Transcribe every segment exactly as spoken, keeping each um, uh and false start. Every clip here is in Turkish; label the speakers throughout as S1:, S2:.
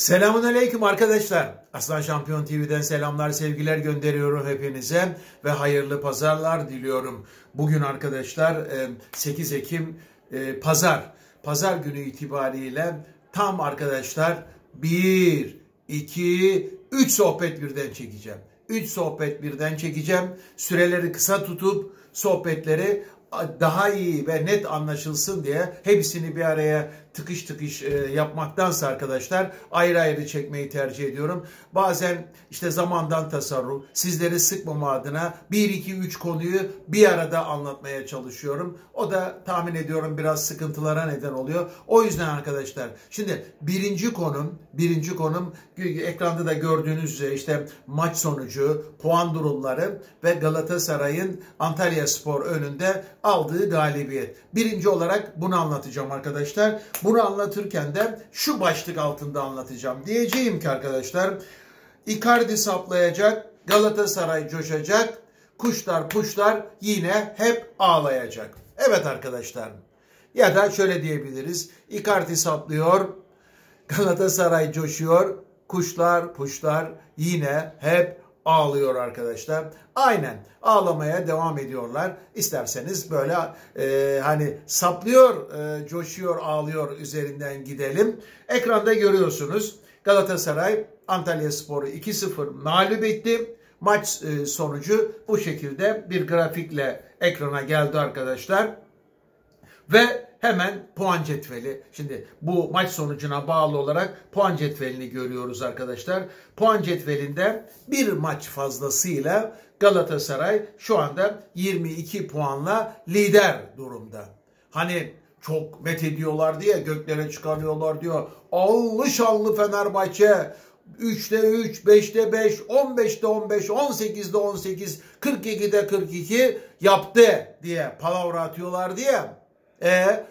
S1: Selamünaleyküm arkadaşlar. Aslan Şampiyon T V'den selamlar, sevgiler gönderiyorum hepinize ve hayırlı pazarlar diliyorum. Bugün arkadaşlar sekiz Ekim Pazar. Pazar günü itibariyle tam arkadaşlar bir, iki, üç sohbet birden çekeceğim. üç sohbet birden çekeceğim. Süreleri kısa tutup sohbetleri daha iyi ve net anlaşılsın diye hepsini bir araya tıkış tıkış yapmaktansa arkadaşlar ayrı ayrı çekmeyi tercih ediyorum. Bazen işte zamandan tasarruf, sizleri sıkmama adına bir iki üç konuyu bir arada anlatmaya çalışıyorum. O da tahmin ediyorum biraz sıkıntılara neden oluyor. O yüzden arkadaşlar şimdi birinci konum, birinci konum ekranda da gördüğünüz üzere işte maç sonucu, puan durumları ve Galatasaray'ın Antalyaspor önünde aldığı galibiyet. Birinci olarak bunu anlatacağım arkadaşlar. Bunu anlatırken de şu başlık altında anlatacağım. Diyeceğim ki arkadaşlar, Icardi saplayacak, Galatasaray coşacak, kuşlar puşlar yine hep ağlayacak. Evet arkadaşlar. Ya da şöyle diyebiliriz. Icardi saplıyor, Galatasaray coşuyor, kuşlar puşlar yine hep ağlıyor arkadaşlar. Aynen ağlamaya devam ediyorlar. İsterseniz böyle e, hani saplıyor, e, coşuyor, ağlıyor üzerinden gidelim. Ekranda görüyorsunuz Galatasaray Antalyaspor'u iki sıfır mağlup etti. Maç e, sonucu bu şekilde bir grafikle ekrana geldi arkadaşlar. Ve hemen puan cetveli. Şimdi bu maç sonucuna bağlı olarak puan cetvelini görüyoruz arkadaşlar. Puan cetvelinde bir maç fazlasıyla Galatasaray şu anda yirmi iki puanla lider durumda. Hani çok methediyorlar diye, göklere çıkarıyorlar diyor. Allı şallı Fenerbahçe üçte üç, beşte beş, on beşte on beş, on sekizde on sekiz, kırk ikide kırk iki yaptı diye palavra atıyorlar diye. E,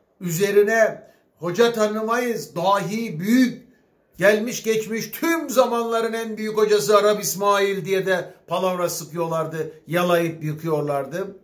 S1: üzerine hoca tanımayız, dahi büyük, gelmiş geçmiş tüm zamanların en büyük hocası Arap İsmail diye de palavra sıkıyorlardı, yalayıp yıkıyorlardı.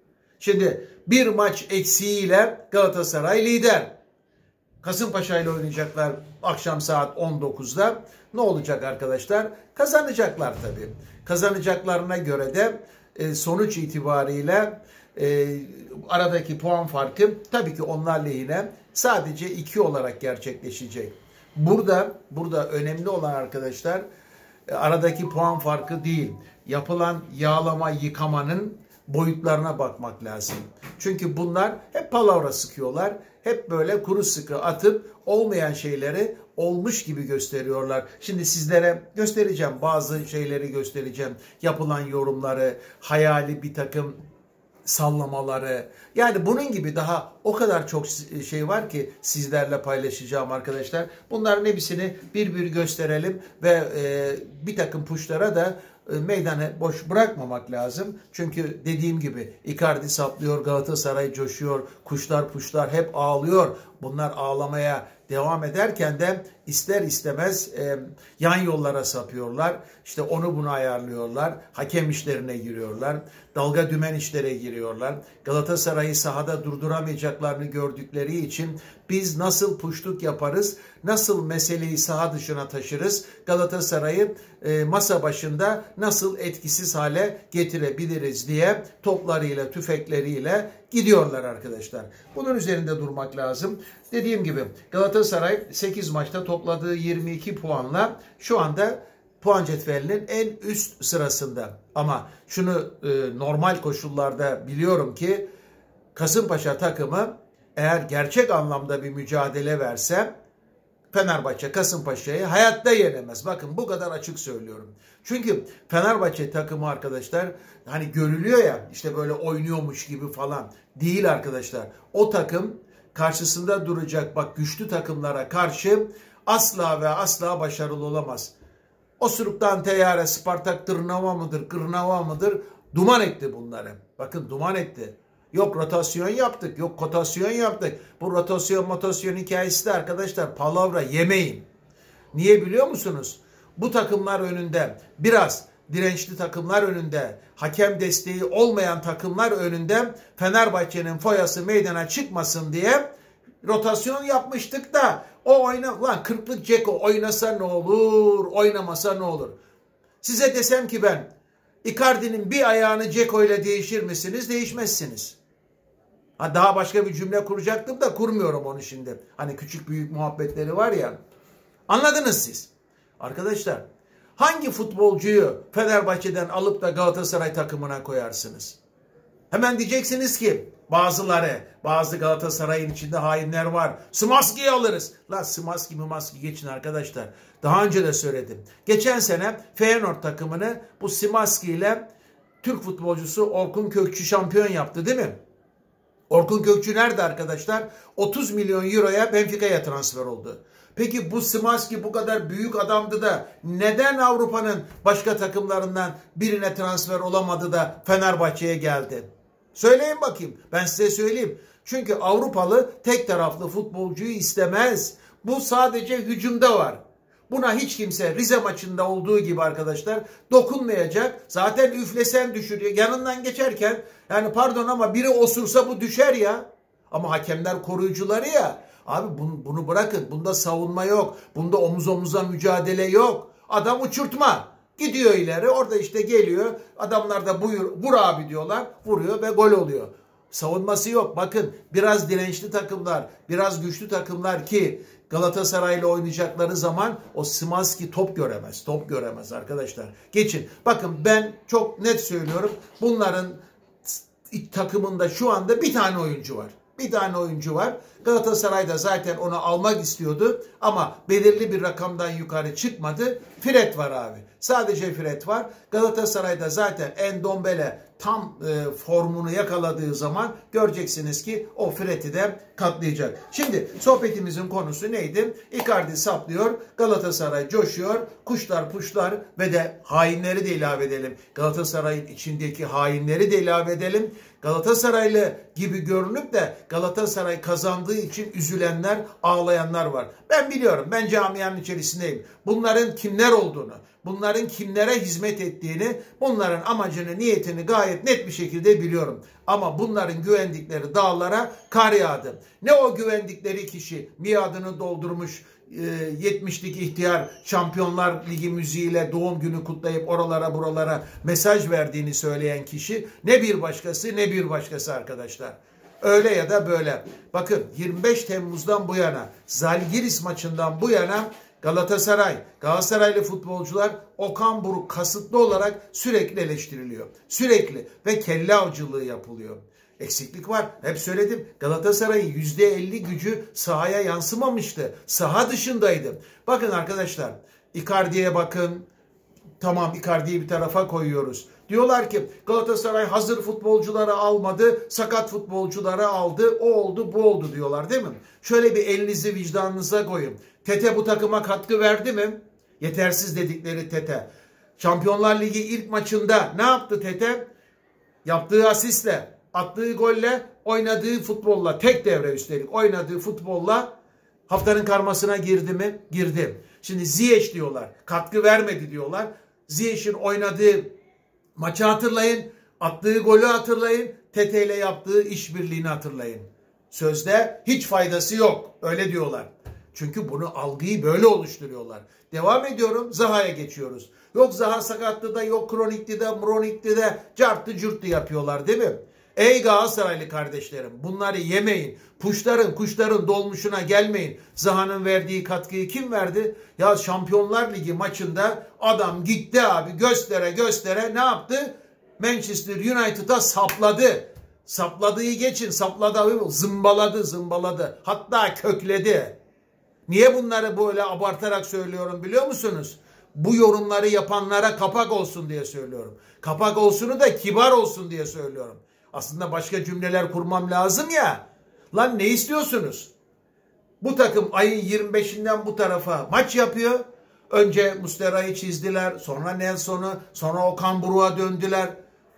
S1: Şimdi bir maç eksiğiyle Galatasaray lider. Kasımpaşa ile oynayacaklar akşam saat on dokuzda. Ne olacak arkadaşlar? Kazanacaklar tabii. Kazanacaklarına göre de e, sonuç itibariyle e, aradaki puan farkı tabii ki onlar lehine sadece iki olarak gerçekleşecek. Burada burada önemli olan arkadaşlar e, aradaki puan farkı değil. Yapılan yağlama yıkamanın boyutlarına bakmak lazım. Çünkü bunlar hep palavra sıkıyorlar. Hep böyle kuru sıkı atıp olmayan şeyleri olmuş gibi gösteriyorlar. Şimdi sizlere göstereceğim. Bazı şeyleri göstereceğim. Yapılan yorumları, hayali bir takım sallamaları. Yani bunun gibi daha o kadar çok şey var ki sizlerle paylaşacağım arkadaşlar. Bunların hepsini bir bir gösterelim ve e, bir takım puşlara da meydanı boş bırakmamak lazım. Çünkü dediğim gibi Icardi saplıyor, Galatasaray coşuyor, kuşlar puşlar hep ağlıyor. Bunlar ağlamaya devam ederken de ister istemez e, yan yollara sapıyorlar. İşte onu bunu ayarlıyorlar. Hakem işlerine giriyorlar. Dalga dümen işlere giriyorlar. Galatasaray'ı sahada durduramayacaklarını gördükleri için biz nasıl puşluk yaparız, nasıl meseleyi saha dışına taşırız, Galatasaray'ı e, masa başında nasıl etkisiz hale getirebiliriz diye toplarıyla, tüfekleriyle gidiyorlar arkadaşlar. Bunun üzerinde durmak lazım. Dediğim gibi Galatasaray sekiz maçta topladığı yirmi iki puanla şu anda puan cetvelinin en üst sırasında. Ama şunu e, normal koşullarda biliyorum ki Kasımpaşa takımı eğer gerçek anlamda bir mücadele verse Fenerbahçe Kasımpaşa'yı hayatta yenemez. Bakın bu kadar açık söylüyorum. Çünkü Fenerbahçe takımı arkadaşlar hani görülüyor ya işte böyle oynuyormuş gibi falan değil arkadaşlar. O takım karşısında duracak bak güçlü takımlara karşı asla ve asla başarılı olamaz. Osuruk'tan Teyyare, Spartak Tırnava mıdır, Kırnava mıdır? Duman etti bunları. Bakın duman etti. Yok rotasyon yaptık, yok kotasyon yaptık. Bu rotasyon motasyon hikayesi de arkadaşlar palavra yemeyin. Niye biliyor musunuz? Bu takımlar önünde biraz dirençli takımlar önünde, hakem desteği olmayan takımlar önünde Fenerbahçe'nin foyası meydana çıkmasın diye rotasyon yapmıştık da O oyna, lan kırklık Ceko oynasa ne olur, oynamasa ne olur? Size desem ki ben Icardi'nin bir ayağını Ceko ile değişir misiniz? Değişmezsiniz. Ha, daha başka bir cümle kuracaktım da kurmuyorum onu şimdi. Hani küçük büyük muhabbetleri var ya. Anladınız siz. Arkadaşlar hangi futbolcuyu Fenerbahçe'den alıp da Galatasaray takımına koyarsınız? Hemen diyeceksiniz ki bazıları, bazı Galatasaray'ın içinde hainler var. Szymaski'yi alırız. La Szymaski Mımaski geçin arkadaşlar. Daha önce de söyledim. Geçen sene Feyenoord takımını bu Szymaski ile Türk futbolcusu Orkun Kökçü şampiyon yaptı değil mi? Orkun Kökçü nerede arkadaşlar? otuz milyon euroya Benfica'ya transfer oldu. Peki bu Szymaski bu kadar büyük adamdı da neden Avrupa'nın başka takımlarından birine transfer olamadı da Fenerbahçe'ye geldi? Söyleyin bakayım. Ben size söyleyeyim. Çünkü Avrupalı tek taraflı futbolcuyu istemez. Bu sadece hücumda var. Buna hiç kimse Rize maçında olduğu gibi arkadaşlar dokunmayacak. Zaten üflesen düşürüyor. Yanından geçerken yani pardon ama biri osursa bu düşer ya. Ama hakemler koruyucuları ya. Abi bunu, bunu bırakın. Bunda savunma yok. Bunda omuz omuza mücadele yok. Adam uçurtma. Gidiyor ileri. Orada işte geliyor. Adamlar da buyur, vur abi diyorlar. Vuruyor ve gol oluyor. Savunması yok. Bakın biraz dirençli takımlar, biraz güçlü takımlar ki Galatasaray'la oynayacakları zaman o Szymaski top göremez. Top göremez arkadaşlar. Geçin. Bakın ben çok net söylüyorum. Bunların takımında şu anda bir tane oyuncu var. Bir tane oyuncu var. Galatasaray da zaten onu almak istiyordu ama belirli bir rakamdan yukarı çıkmadı. Fred var abi. Sadece Fred var. Galatasaray'da zaten Endombele tam e, formunu yakaladığı zaman göreceksiniz ki o Fred'i de katlayacak. Şimdi sohbetimizin konusu neydi? Icardi saplıyor, Galatasaray coşuyor, kuşlar puşlar ve de hainleri de ilave edelim. Galatasaray'ın içindeki hainleri de ilave edelim. Galatasaraylı gibi görünüp de Galatasaray kazandığı için üzülenler, ağlayanlar var. Ben biliyorum, ben camianın içerisindeyim. Bunların kimler olduğunu, bunların kimlere hizmet ettiğini, bunların amacını, niyetini gayet net bir şekilde biliyorum. Ama bunların güvendikleri dağlara kar yağdı. Ne o güvendikleri kişi miadını doldurmuş, yetmişlik ihtiyar Şampiyonlar Ligi müziğiyle doğum günü kutlayıp oralara buralara mesaj verdiğini söyleyen kişi, ne bir başkası ne bir başkası arkadaşlar. Öyle ya da böyle. Bakın yirmi beş Temmuz'dan bu yana, Zalgiris maçından bu yana Galatasaray, Galatasaraylı futbolcular Okan Buruk kasıtlı olarak sürekli eleştiriliyor. Sürekli ve kelle avcılığı yapılıyor. Eksiklik var. Hep söyledim. Galatasaray'ın yüzde elli gücü sahaya yansımamıştı. Saha dışındaydı. Bakın arkadaşlar, Icardi'ye bakın. Tamam, Icardi'yi bir tarafa koyuyoruz. Diyorlar ki Galatasaray hazır futbolcuları almadı, sakat futbolcuları aldı, o oldu, bu oldu diyorlar değil mi? Şöyle bir elinizi vicdanınıza koyun. Tete bu takıma katkı verdi mi? Yetersiz dedikleri Tete. Şampiyonlar Ligi ilk maçında ne yaptı Tete? Yaptığı asistle, attığı golle, oynadığı futbolla, tek devre üstelik oynadığı futbolla haftanın karmasına girdi mi? Girdi. Şimdi Ziyech diyorlar, katkı vermedi diyorlar. Ziyech'in oynadığı maçı hatırlayın, attığı golü hatırlayın, Tete ile yaptığı işbirliğini hatırlayın. Sözde hiç faydası yok, öyle diyorlar. Çünkü bunu, algıyı böyle oluşturuyorlar. Devam ediyorum, Zaha'ya geçiyoruz. Yok Zaha sakatlı da, yok kronikti de, mronikti de, carttı cürttü yapıyorlar değil mi? Ey Galatasaraylı kardeşlerim, bunları yemeyin. Puşların, kuşların dolmuşuna gelmeyin. Zaha'nın verdiği katkıyı kim verdi? Ya Şampiyonlar Ligi maçında adam gitti abi, göstere göstere ne yaptı? Manchester United'a sapladı. Sapladığı geçin, sapladı, zımbaladı, zımbaladı. Hatta kökledi. Niye bunları böyle abartarak söylüyorum biliyor musunuz? Bu yorumları yapanlara kapak olsun diye söylüyorum. Kapak olsunu da kibar olsun diye söylüyorum. Aslında başka cümleler kurmam lazım ya. Lan ne istiyorsunuz? Bu takım ayın yirmi beşinden bu tarafa maç yapıyor. Önce Muslera'yı çizdiler. Sonra Nelson'u. Sonra Okan Buruk'a döndüler.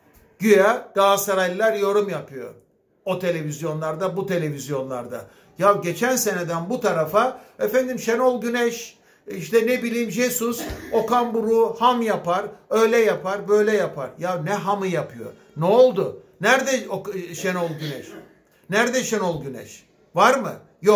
S1: Güya Galatasaraylılar yorum yapıyor. O televizyonlarda, bu televizyonlarda. Ya geçen seneden bu tarafa efendim Şenol Güneş, işte ne bileyim Jesus, Okan Buruk'u ham yapar, öyle yapar, böyle yapar. Ya ne hamı yapıyor? Ne oldu? Nerede Şenol Güneş? Nerede Şenol Güneş? Var mı? Yok.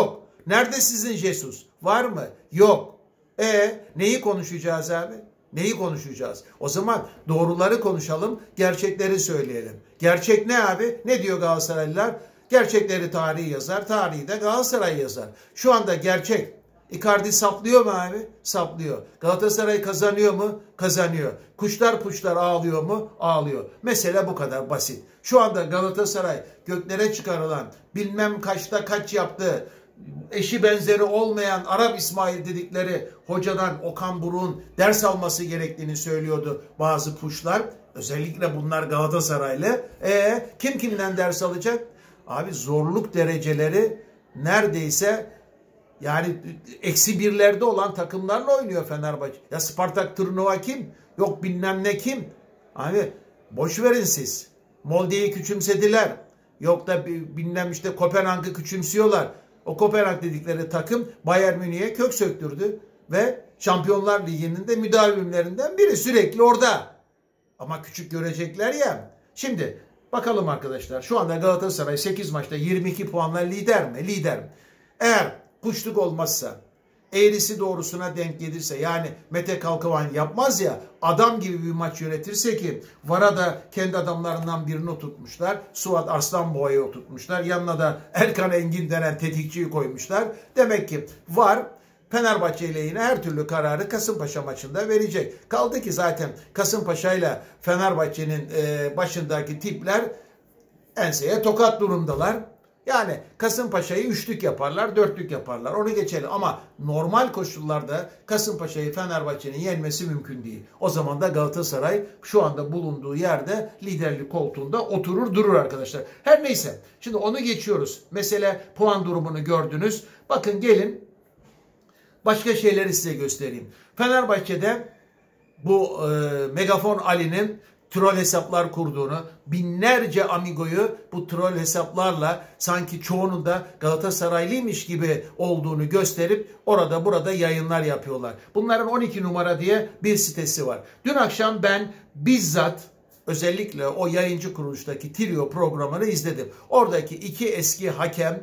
S1: Nerede sizin Jesus? Var mı? Yok. E neyi konuşacağız abi? Neyi konuşacağız? O zaman doğruları konuşalım, gerçekleri söyleyelim. Gerçek ne abi? Ne diyor Galatasaraylılar? Gerçekleri tarihi yazar, tarihi de Galatasaray yazar. Şu anda gerçek. Icardi saplıyor mu abi? Saplıyor. Galatasaray kazanıyor mu? Kazanıyor. Kuşlar puşlar ağlıyor mu? Ağlıyor. Mesele bu kadar basit. Şu anda Galatasaray göklere çıkarılan, bilmem kaçta kaç yaptı, eşi benzeri olmayan Arap İsmail dedikleri hocadan Okan Buruk'un ders alması gerektiğini söylüyordu bazı puşlar. Özellikle bunlar Galatasaraylı. E kim kimden ders alacak? Abi zorluk dereceleri neredeyse yani eksi birlerde olan takımlarla oynuyor Fenerbahçe. Ya Spartak turnuva kim? Yok bilmem ne kim? Abi boş verin siz. Molde'yi küçümsediler. Yok da bilmem işte Kopenhag'ı küçümsüyorlar. O Kopenhag dedikleri takım Bayern Münih'e kök söktürdü. Ve Şampiyonlar Ligi'nin de müdavimlerinden biri sürekli orada. Ama küçük görecekler ya. Şimdi bakalım arkadaşlar. Şu anda Galatasaray sekiz maçta yirmi iki puanla lider mi? Lider mi? Eğer kuşluk olmazsa, eğrisi doğrusuna denk gelirse, yani Mete Kalkavan yapmaz ya, adam gibi bir maç yönetirse, ki VAR'a da kendi adamlarından birini oturtmuşlar. Suat Arslanboğa'yı oturtmuşlar. Yanına da Erkan Engin denen tetikçiyi koymuşlar. Demek ki VAR Fenerbahçe ile yine her türlü kararı Kasımpaşa maçında verecek. Kaldı ki zaten Kasımpaşa ile Fenerbahçe'nin başındaki tipler enseye tokat durumdalar. Yani Kasımpaşa'yı üçlük yaparlar, dörtlük yaparlar. Onu geçelim. Ama normal koşullarda Kasımpaşa'yı Fenerbahçe'nin yenmesi mümkün değil. O zaman da Galatasaray şu anda bulunduğu yerde liderlik koltuğunda oturur durur arkadaşlar. Her neyse. Şimdi onu geçiyoruz. Mesele puan durumunu gördünüz. Bakın gelin başka şeyleri size göstereyim. Fenerbahçe'de bu e, Megafon Ali'nin troll hesaplar kurduğunu, binlerce amigoyu bu troll hesaplarla sanki çoğunun da Galatasaraylıymış gibi olduğunu gösterip orada burada yayınlar yapıyorlar. Bunların on iki numara diye bir sitesi var. Dün akşam ben bizzat özellikle o yayıncı kuruluştaki Trio programını izledim. Oradaki iki eski hakem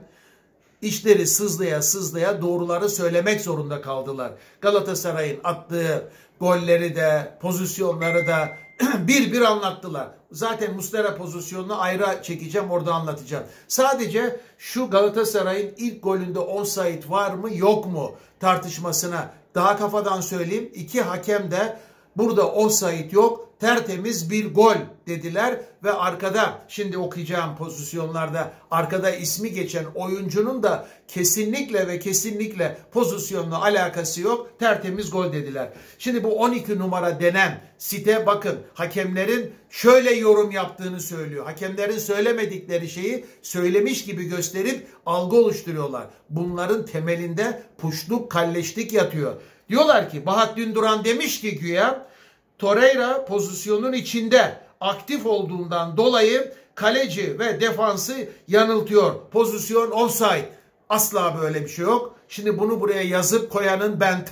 S1: İşleri sızlaya sızlaya doğruları söylemek zorunda kaldılar. Galatasaray'ın attığı golleri de, pozisyonları da bir bir anlattılar. Zaten Muslera pozisyonunu ayrı çekeceğim, orada anlatacağım. Sadece şu Galatasaray'ın ilk golünde offside var mı yok mu tartışmasına daha kafadan söyleyeyim. İki hakem de burada offside yok, tertemiz bir gol dediler ve arkada, şimdi okuyacağım pozisyonlarda arkada ismi geçen oyuncunun da kesinlikle ve kesinlikle pozisyonla alakası yok, tertemiz gol dediler. Şimdi bu on iki numara denen site, bakın hakemlerin şöyle yorum yaptığını söylüyor. Hakemlerin söylemedikleri şeyi söylemiş gibi gösterip algı oluşturuyorlar. Bunların temelinde puşluk, kalleşlik yatıyor. Diyorlar ki Bahattin Duran demiş ki güya Torreira pozisyonun içinde aktif olduğundan dolayı kaleci ve defansı yanıltıyor. Pozisyon offside. Asla böyle bir şey yok. Şimdi bunu buraya yazıp koyanın ben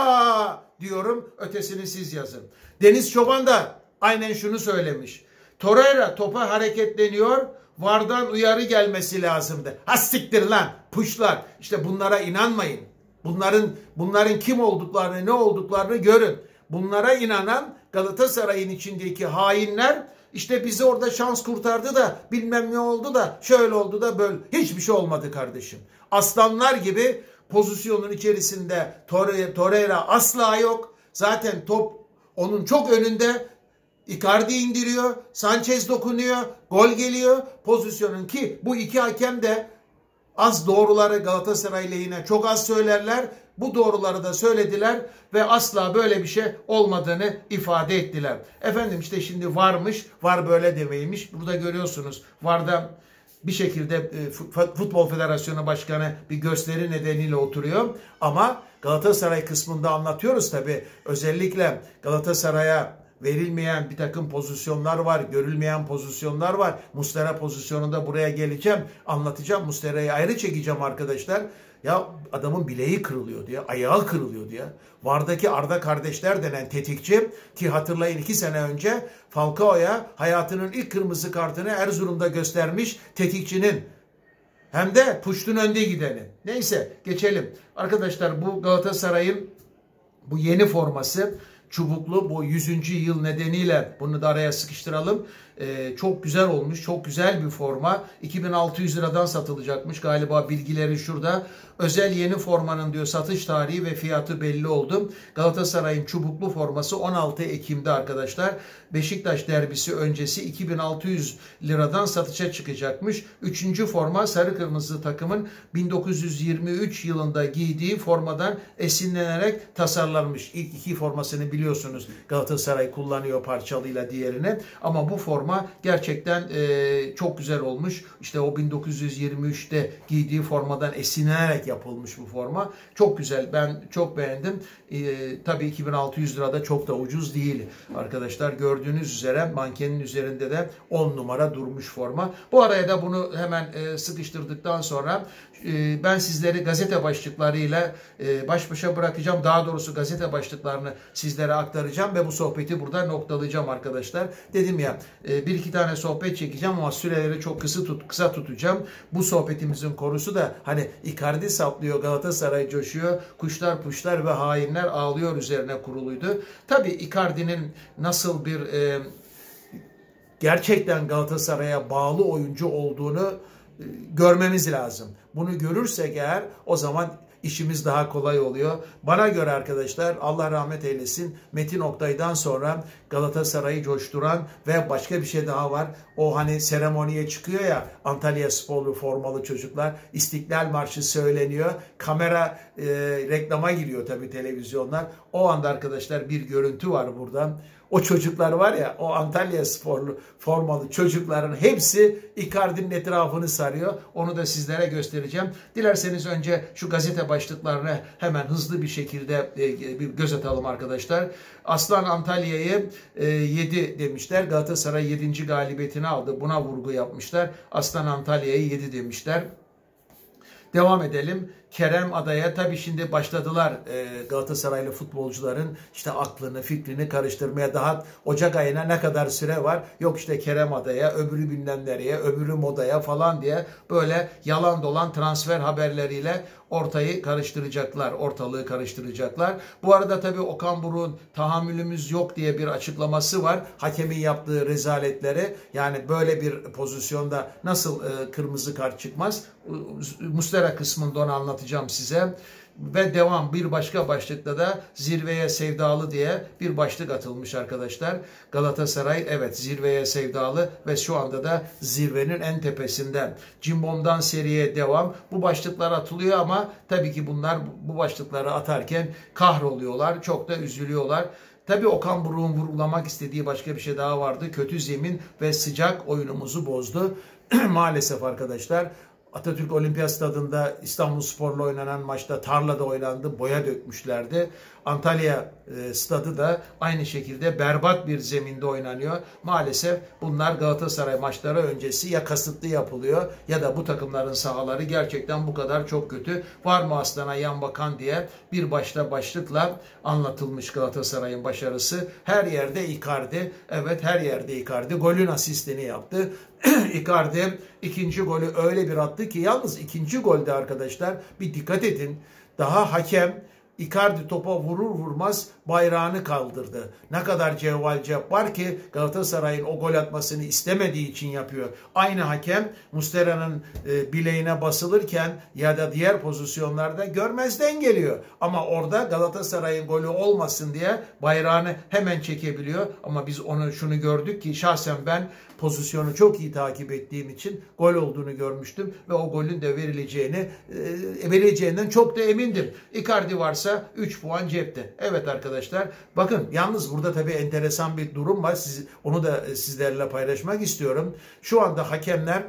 S1: ta diyorum, ötesini siz yazın. Deniz Çoban da aynen şunu söylemiş. Torreira topa hareketleniyor. VAR'dan uyarı gelmesi lazımdı. Ha siktir lan puşlar. İşte bunlara inanmayın. Bunların bunların kim olduklarını, ne olduklarını görün. Bunlara inanan Galatasaray'ın içindeki hainler, işte bizi orada şans kurtardı da bilmem ne oldu da şöyle oldu da böyle. Hiçbir şey olmadı kardeşim. Aslanlar gibi pozisyonun içerisinde Torreira asla yok. Zaten top onun çok önünde. Icardi indiriyor. Sanchez dokunuyor. Gol geliyor. Pozisyonun, ki bu iki hakem de az doğruları Galatasaray lehine çok az söylerler. Bu doğruları da söylediler ve asla böyle bir şey olmadığını ifade ettiler. Efendim işte şimdi varmış, var böyle demeymiş. Burada görüyorsunuz. VAR'da bir şekilde Futbol Federasyonu Başkanı bir gösteri nedeniyle oturuyor. Ama Galatasaray kısmında anlatıyoruz tabii. Özellikle Galatasaray'a verilmeyen bir takım pozisyonlar var. Görülmeyen pozisyonlar var. Muslera pozisyonunda buraya geleceğim. Anlatacağım. Muslera'yı ayrı çekeceğim arkadaşlar. Ya adamın bileği kırılıyor diye, ayağı kırılıyor diye. VAR'daki Arda kardeşler denen tetikçi, ki hatırlayın iki sene önce Falcao'ya hayatının ilk kırmızı kartını Erzurum'da göstermiş tetikçinin hem de puştun önde gideni. Neyse geçelim. Arkadaşlar bu Galatasaray'ın bu yeni forması çubuklu, bu yüzüncü yıl nedeniyle bunu da araya sıkıştıralım. Ee, çok güzel olmuş. Çok güzel bir forma. iki bin altı yüz liradan satılacakmış. Galiba bilgileri şurada. Özel yeni formanın diyor satış tarihi ve fiyatı belli oldu. Galatasaray'ın çubuklu forması on altı Ekim'de arkadaşlar. Beşiktaş derbisi öncesi iki bin altı yüz liradan satışa çıkacakmış. Üçüncü forma sarı kırmızı takımın bin dokuz yüz yirmi üç yılında giydiği formadan esinlenerek tasarlanmış. İlk iki formasını biliyorsunuz Galatasaray kullanıyor parçalıyla diğerini. Ama bu forma gerçekten e, çok güzel olmuş. İşte o bin dokuz yüz yirmi üçte giydiği formadan esinlenerek yapılmış bu forma. Çok güzel. Ben çok beğendim. E, tabii iki bin altı yüz lirada çok da ucuz değil. Arkadaşlar gördüğünüz üzere mankenin üzerinde de on numara durmuş forma. Bu araya da bunu hemen e, sıkıştırdıktan sonra e, ben sizleri gazete başlıklarıyla e, baş başa bırakacağım. Daha doğrusu gazete başlıklarını sizlere aktaracağım ve bu sohbeti burada noktalayacağım arkadaşlar. Dedim ya e, bir iki tane sohbet çekeceğim ama süreleri çok kısa, tut, kısa tutacağım. Bu sohbetimizin konusu da hani Icardi saplıyor, Galatasaray coşuyor, kuşlar puşlar ve hainler ağlıyor üzerine kuruluydu. Tabii Icardi'nin nasıl bir e, gerçekten Galatasaray'a bağlı oyuncu olduğunu e, görmemiz lazım. Bunu görürsek eğer o zaman işimiz daha kolay oluyor. Bana göre arkadaşlar Allah rahmet eylesin Metin Oktay'dan sonra Galatasaray'ı coşturan ve başka bir şey daha var. O hani seremoniye çıkıyor ya Antalya Sporlu formalı çocuklar. İstiklal Marşı söyleniyor. Kamera e, reklama giriyor tabii televizyonlar. O anda arkadaşlar bir görüntü var buradan. O çocuklar var ya, o Antalya Sporlu formalı çocukların hepsi Icardi'nin etrafını sarıyor. Onu da sizlere göstereceğim. Dilerseniz önce şu gazete başlıklarını hemen hızlı bir şekilde bir göz atalım arkadaşlar. Aslan Antalya'yı yedi demişler. Galatasaray yedinci galibiyetini aldı. Buna vurgu yapmışlar. Aslan Antalya'yı yedi demişler. Devam edelim. Kerem Adaya tabii şimdi başladılar e, Galatasaraylı futbolcuların işte aklını, fikrini karıştırmaya. Daha Ocak ayına ne kadar süre var? Yok işte Kerem Adaya, öbürü bilmem nereye, öbürü modaya falan diye böyle yalan dolan transfer haberleriyle ortayı karıştıracaklar, ortalığı karıştıracaklar. Bu arada tabii Okan Buruk'un tahammülümüz yok diye bir açıklaması var. Hakemin yaptığı rezaletleri, yani böyle bir pozisyonda nasıl e, kırmızı kart çıkmaz? Muslera kısmında onu anlatacağım size. Ve devam, bir başka başlıkta da zirveye sevdalı diye bir başlık atılmış arkadaşlar. Galatasaray evet zirveye sevdalı ve şu anda da zirvenin en tepesinden. Cimbom'dan seriye devam. Bu başlıklar atılıyor ama tabii ki bunlar bu başlıkları atarken kahroluyorlar. Çok da üzülüyorlar. Tabii Okan Buruk'un vurgulamak istediği başka bir şey daha vardı. Kötü zemin ve sıcak oyunumuzu bozdu. Maalesef arkadaşlar. Atatürk Olimpiyat Stadı'nda İstanbulspor'la oynanan maçta tarlada oynandı, boya dökmüşlerdi. Antalya e, stadı da aynı şekilde berbat bir zeminde oynanıyor. Maalesef bunlar Galatasaray maçları öncesi ya kasıtlı yapılıyor ya da bu takımların sahaları gerçekten bu kadar çok kötü. Var mı aslana yan bakan diye bir başta başlıkla anlatılmış Galatasaray'ın başarısı. Her yerde Icardi, evet her yerde Icardi golün asistini yaptı. Icardi ikinci golü öyle bir attı ki, yalnız ikinci golde arkadaşlar bir dikkat edin. Daha hakem Icardi topa vurur vurmaz bayrağını kaldırdı. Ne kadar cevval var ki Galatasaray'ın o gol atmasını istemediği için yapıyor. Aynı hakem Muslera'nın e, bileğine basılırken ya da diğer pozisyonlarda görmezden geliyor. Ama orada Galatasaray'ın golü olmasın diye bayrağını hemen çekebiliyor. Ama biz onu şunu gördük ki, şahsen ben pozisyonu çok iyi takip ettiğim için gol olduğunu görmüştüm ve o golün de verileceğini e, verileceğinden çok da emindim. Icardi varsa üç puan cepte. Evet arkadaşlar, bakın yalnız burada tabii enteresan bir durum var. Siz, onu da sizlerle paylaşmak istiyorum. Şu anda hakemler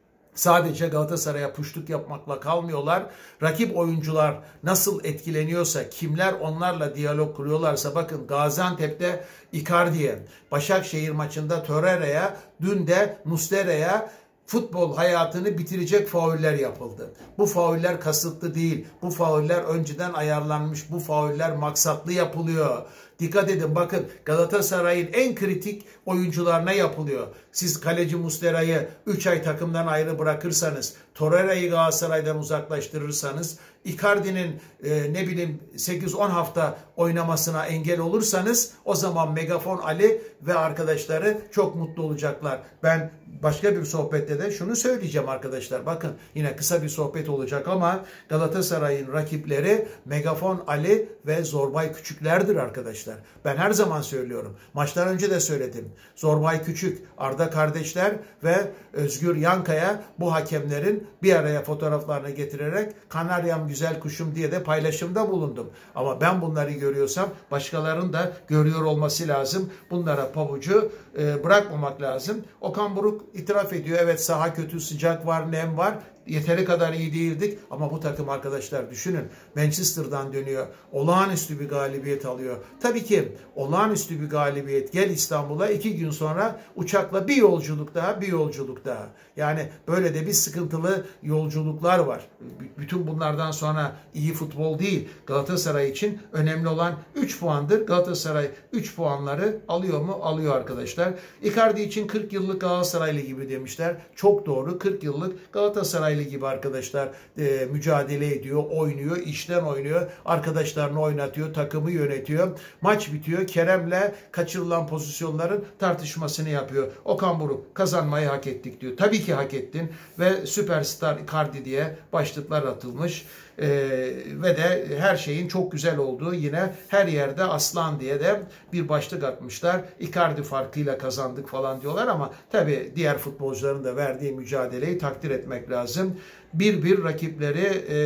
S1: sadece Galatasaray'a puştuk yapmakla kalmıyorlar. Rakip oyuncular nasıl etkileniyorsa, kimler onlarla diyalog kuruyorlarsa, bakın Gaziantep'te Icardi'ye, Başakşehir maçında Torreira'ya, dün de Muslera'ya futbol hayatını bitirecek fauller yapıldı. Bu fauller kasıtlı değil. Bu fauller önceden ayarlanmış. Bu fauller maksatlı yapılıyor. Dikkat edin, bakın Galatasaray'ın en kritik oyuncularına yapılıyor. Siz kaleci Muslera'yı üç ay takımdan ayrı bırakırsanız, Torreira'yı Galatasaray'dan uzaklaştırırsanız, Icardi'nin e, ne bileyim sekiz on hafta oynamasına engel olursanız, o zaman Megafon Ali ve arkadaşları çok mutlu olacaklar. Ben başka bir sohbette de şunu söyleyeceğim arkadaşlar. Bakın yine kısa bir sohbet olacak ama Galatasaray'ın rakipleri Megafon Ali ve Zorbay Küçüklerdir arkadaşlar. Ben her zaman söylüyorum. Maçtan önce de söyledim. Zorbay Küçük, Arda kardeşler ve Özgür Yankaya bu hakemlerin bir araya fotoğraflarını getirerek Kanaryam güzel kuşum diye de paylaşımda bulundum. Ama ben bunları görüyorsam başkalarının da görüyor olması lazım. Bunlara pabucu e, bırakmamak lazım. Okan Buruk itiraf ediyor. Evet, saha kötü, sıcak var, nem var. Yeteri kadar iyi değildik ama bu takım arkadaşlar düşünün, Manchester'dan dönüyor. Olağanüstü bir galibiyet alıyor. Tabii ki olağanüstü bir galibiyet. Gel İstanbul'a, iki gün sonra uçakla bir yolculuk daha, bir yolculuk daha. Yani böyle de bir sıkıntılı yolculuklar var. Bütün bunlardan sonra iyi futbol değil. Galatasaray için önemli olan üç puandır. Galatasaray üç puanları alıyor mu? Alıyor arkadaşlar. Icardi için kırk yıllık Galatasaraylı gibi demişler. Çok doğru. kırk yıllık Galatasaray gibi arkadaşlar e, mücadele ediyor, oynuyor, işten oynuyor, arkadaşlarını oynatıyor, takımı yönetiyor. Maç bitiyor, Kerem'le kaçırılan pozisyonların tartışmasını yapıyor. Okan Buruk kazanmayı hak ettik diyor. Tabii ki hak ettin ve süperstar Icardi diye başlıklar atılmış. Ee, ve de her şeyin çok güzel olduğu, yine her yerde aslan diye de bir başlık atmışlar. Icardi farkıyla kazandık falan diyorlar ama tabii diğer futbolcuların da verdiği mücadeleyi takdir etmek lazım. Bir bir rakipleri e,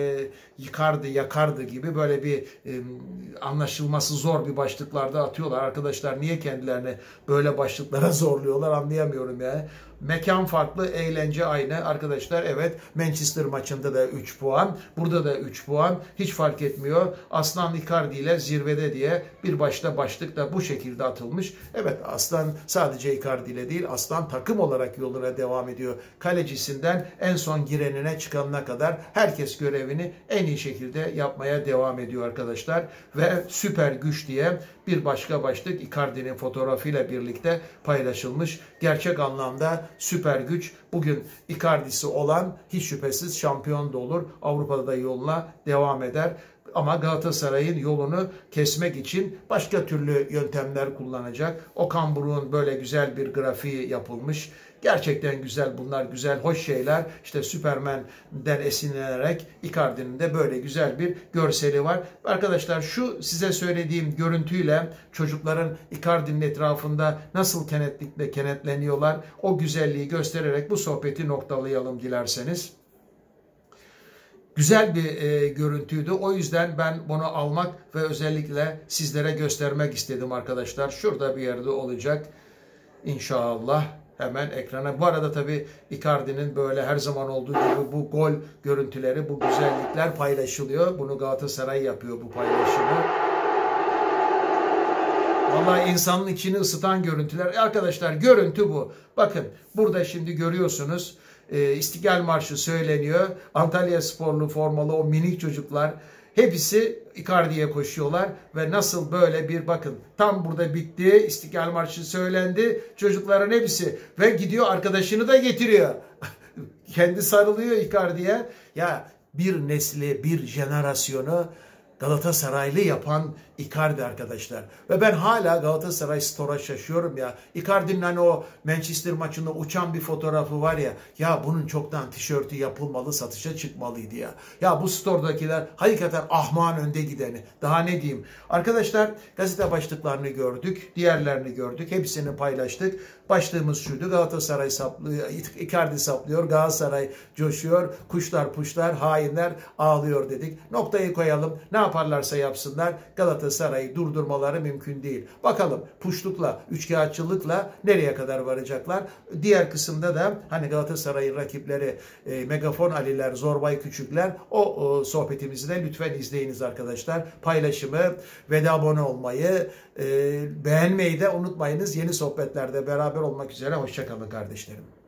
S1: yıkardı, yakardı gibi böyle bir e, anlaşılması zor bir başlıklarda atıyorlar. Arkadaşlar niye kendilerini böyle başlıklara zorluyorlar anlayamıyorum ya. Mekan farklı, eğlence aynı. Arkadaşlar evet, Manchester maçında da üç puan, burada da üç puan, hiç fark etmiyor. Aslan Icardi ile zirvede diye bir başta başlık da bu şekilde atılmış. Evet, Aslan sadece Icardi ile değil, Aslan takım olarak yoluna devam ediyor. Kalecisinden en son girenine çıkanına kadar herkes görevini en iyi şekilde yapmaya devam ediyor arkadaşlar. Ve süper güç diye bir başka başlık Icardi'nin fotoğrafıyla birlikte paylaşılmış. Gerçek anlamda süper güç, bugün Icardi'si olan hiç şüphesiz şampiyon da olur. Avrupa'da da yoluna devam eder. Ama Galatasaray'ın yolunu kesmek için başka türlü yöntemler kullanacak. Okan Buruk'un böyle güzel bir grafiği yapılmış. Gerçekten güzel, bunlar güzel, hoş şeyler. İşte Superman'den esinlenerek Icardi'nin de böyle güzel bir görseli var. Arkadaşlar şu size söylediğim görüntüyle çocukların Icardi'nin etrafında nasıl kenetlikle kenetleniyorlar, o güzelliği göstererek bu sohbeti noktalayalım dilerseniz. Güzel bir e, görüntüydü. O yüzden ben bunu almak ve özellikle sizlere göstermek istedim arkadaşlar. Şurada bir yerde olacak İnşallah. Hemen ekrana. Bu arada tabii Icardi'nin böyle her zaman olduğu gibi bu gol görüntüleri, bu güzellikler paylaşılıyor. Bunu Galatasaray yapıyor, bu paylaşımı. Vallahi insanın içini ısıtan görüntüler. Arkadaşlar görüntü bu. Bakın burada şimdi görüyorsunuz. İstiklal Marşı söyleniyor. Antalyasporlu formalı o minik çocuklar hepsi Icardi'ye koşuyorlar ve nasıl böyle bir, bakın tam burada bitti, İstiklal Marşı söylendi, çocukların hepsi ve gidiyor arkadaşını da getiriyor. Kendi sarılıyor Icardi'ye. Ya bir nesli, bir jenerasyonu Galatasaraylı yapan Icardi arkadaşlar. Ve ben hala Galatasaray Store'a şaşıyorum ya. Icardi'nin hani o Manchester maçında uçan bir fotoğrafı var ya. Ya bunun çoktan tişörtü yapılmalı, satışa çıkmalıydı ya. Ya bu store'dakiler hakikaten ahmağın önde gideni. Daha ne diyeyim. Arkadaşlar gazete başlıklarını gördük. Diğerlerini gördük. Hepsini paylaştık. Başlığımız şuydu: Galatasaray saplıyor, Icardi saplıyor, Galatasaray coşuyor, kuşlar puşlar, hainler ağlıyor dedik. Noktayı koyalım. Ne yaparlarsa yapsınlar, Galatasaray'ı durdurmaları mümkün değil. Bakalım puşlukla, üçkağıtçılıkla nereye kadar varacaklar? Diğer kısımda da hani Galatasaray'ın rakipleri e, Megafon Aliler, Zorbay Küçükler, o, o sohbetimizi de lütfen izleyiniz arkadaşlar. Paylaşımı ve de abone olmayı, e, beğenmeyi de unutmayınız. Yeni sohbetlerde beraber olmak üzere. Hoşça kalın kardeşlerim.